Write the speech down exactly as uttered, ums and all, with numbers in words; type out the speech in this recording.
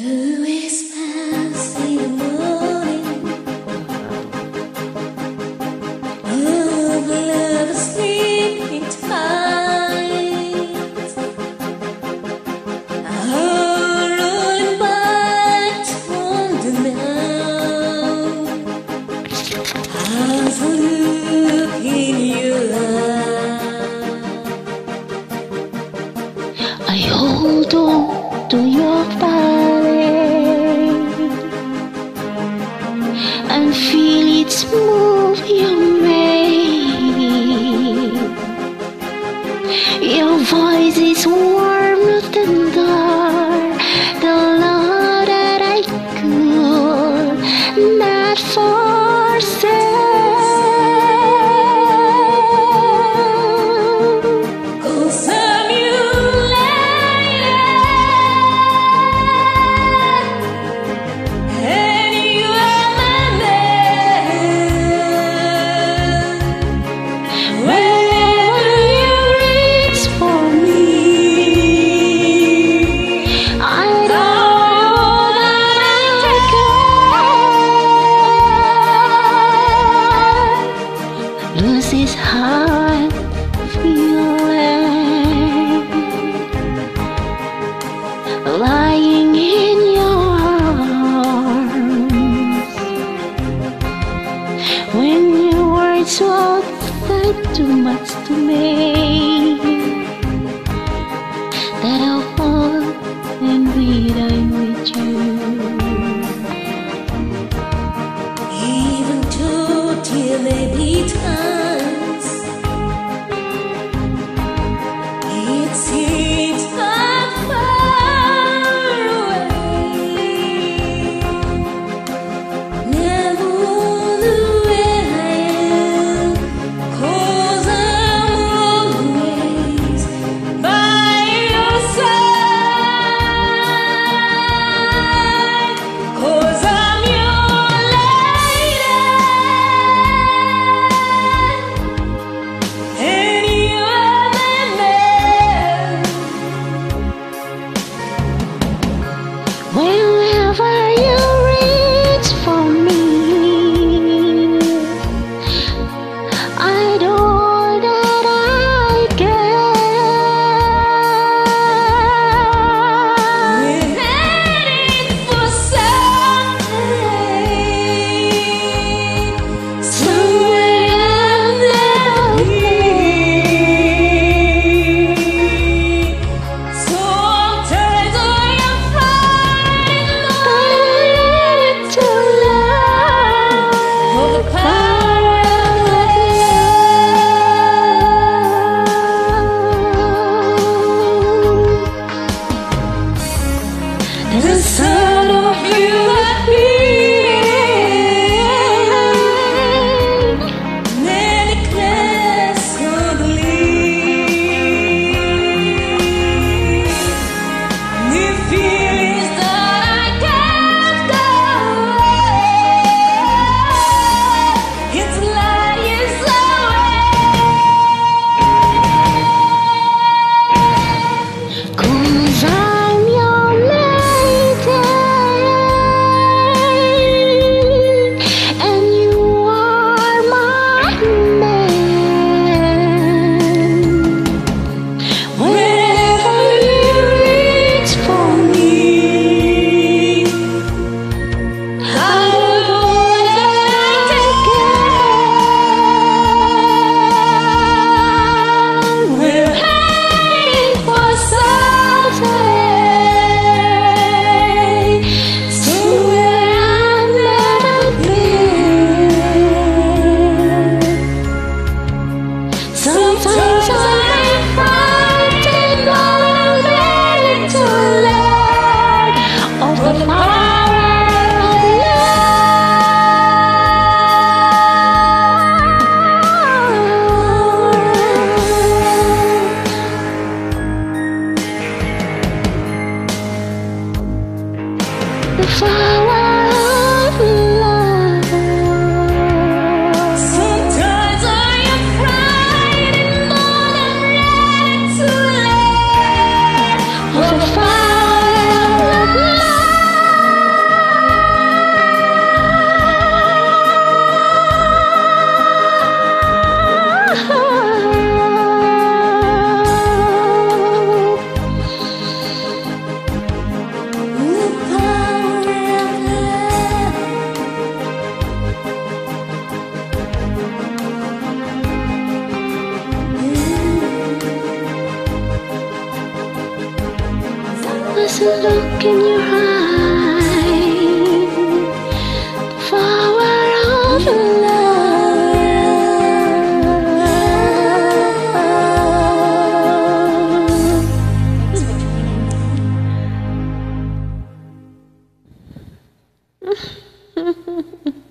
Who is past the morning of love sleeping tight, all rolling back from the night. As I look in your eyes, I hold on to your body and feel it move your mane. Your voice is warmer than dark, the love that I could not forsake. This is how I feel, lying in your arms, when your words were too much to me, that I'll fall and be done with you. Even though there may be times it seems I'm far away, never the way I am, 'cause I'm always by your side, 'cause I'm your lady. Whenever you reach for me, I know that I can. We're heading for something, somewhere I've never been. Sometimes I am to love for the power of love. The sound of you I feel, many clouds on the leaves, new feelings that I can't go. It's light years away, 'cause I'm your lady and you are my man. Whenever you reach for me, I know that I can. We're heading for something, somewhere I've never been. Sometimes I'm frightened, but I'm ready to learn of the power of love. The power of love. Sometimes I am frightened, but I'm ready to learn of the fire of love. There's a look in your eye, the flower of love.